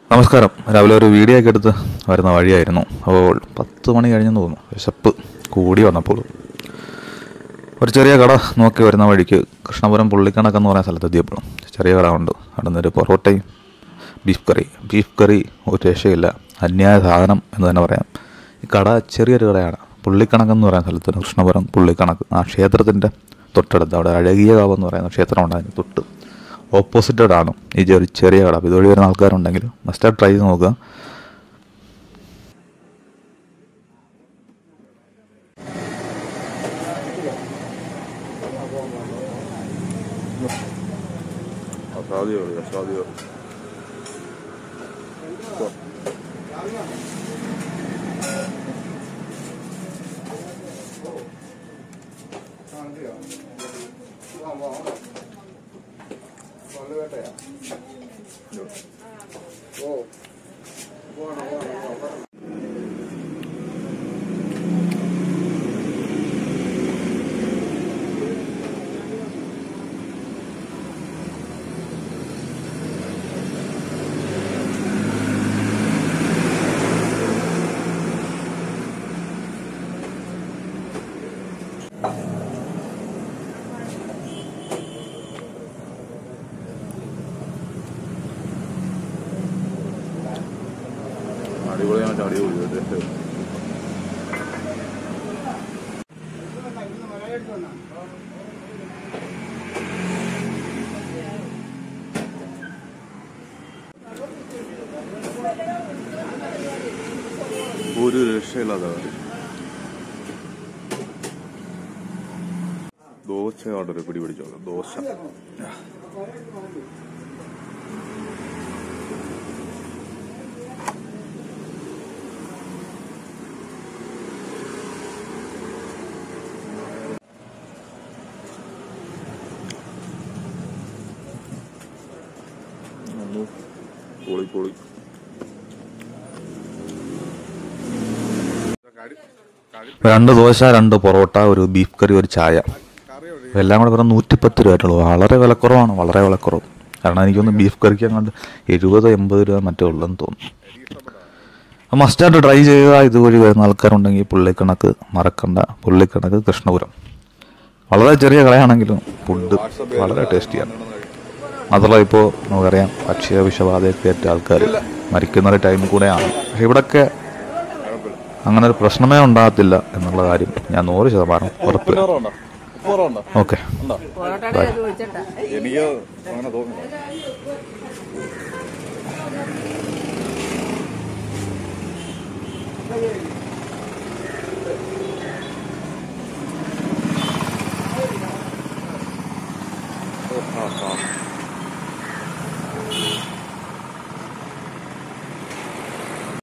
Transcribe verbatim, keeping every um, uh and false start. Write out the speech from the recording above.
നമസ്കാരം. രാവിലെ ഒരു വീഡിയോ ഒക്കെ എടുത്ത് വരുന്ന വഴിയായിരുന്നു. അപ്പോൾ പത്ത് മണി കഴിഞ്ഞെന്ന് തോന്നുന്നു. വിശപ്പ് കൂടി വന്നപ്പോൾ ഒരു ചെറിയ കട നോക്കി വരുന്ന വഴിക്ക് കൃഷ്ണപുരം പുള്ളിക്കണക്കെന്ന് പറയുന്ന സ്ഥലത്തെത്തിയപ്പോഴും ചെറിയ കട ഉണ്ട്. അവിടെ നിന്നൊരു പൊറോട്ടയും ബീഫ് കറി ബീഫ് കറി ഒരു രക്ഷയില്ല, അന്യായ സാധനം എന്ന് തന്നെ പറയാം. ഈ കട ചെറിയൊരു കടയാണ്. പുള്ളിക്കണക്കെന്ന് പറയുന്ന സ്ഥലത്ത്, കൃഷ്ണപുരം പുള്ളിക്കണക്ക്, ആ ക്ഷേത്രത്തിൻ്റെ തൊട്ടടുത്ത് അവിടെ അഴകിയ കാവ് എന്ന് പറയുന്ന ക്ഷേത്രം ഉണ്ടായിരുന്നു. തൊട്ട് ഓപ്പോസിറ്റഡ് ആണ് ഈ ഒരു ചെറിയ കട. ഇതുവഴി വരുന്ന ആൾക്കാരുണ്ടെങ്കിൽ മസ്റ്റ് ട്രൈ ചെയ്ത് നോക്കുക. അടിപൊളിയാണ്. അടിപൊളി ഒരു രക്ഷയില്ലാത്ത കറി. ദോശ ഓർഡർ പിടി പിടിച്ചോളാം. ദോശ പൊളി പൊളി. രണ്ട് ദോശ, രണ്ട് പൊറോട്ട, ഒരു ബീഫ് കറി, ഒരു ചായ, എല്ലാം കൂടെ പറഞ്ഞാൽ നൂറ്റിപ്പത്ത് രൂപ ആയിട്ടുള്ളൂ. വളരെ വിലക്കുറവാണ്, വളരെ വിലക്കുറവ്. കാരണം എനിക്കൊന്ന് ബീഫ് കറിക്ക് അങ്ങോട്ട് എഴുപത് എൺപത് രൂപ മറ്റേ ഉള്ളെന്ന് തോന്നുന്നു. മസ്റ്റായിട്ട് ട്രൈ ചെയ്യുക. ഇതുവഴി വരുന്ന ആൾക്കാരുണ്ടെങ്കിൽ പുള്ളിക്കണക്ക് മറക്കണ്ട. പുള്ളിക്കണക്ക് കൃഷ്ണപുരം വളരെ ചെറിയ കടയാണെങ്കിലും ഫുഡ് വളരെ ടേസ്റ്റിയാണ്. മാത്രമല്ല ഇപ്പോൾ നമുക്കറിയാം ഭക്ഷ്യ വിഷബാധയൊക്കെ ഏറ്റ ആൾക്കാർ മരിക്കുന്ന ഒരു ടൈം കൂടെയാണ്. പക്ഷെ ഇവിടെയൊക്കെ അങ്ങനെ ഒരു പ്രശ്നമേ ഉണ്ടാകത്തില്ല എന്നുള്ള കാര്യം ഞാൻ നൂറ് ശതമാനം ഉറപ്പ്. ഓക്കെ, എനിക്ക് അങ്ങനെ തോന്നുന്നു. Oh, oh, oh.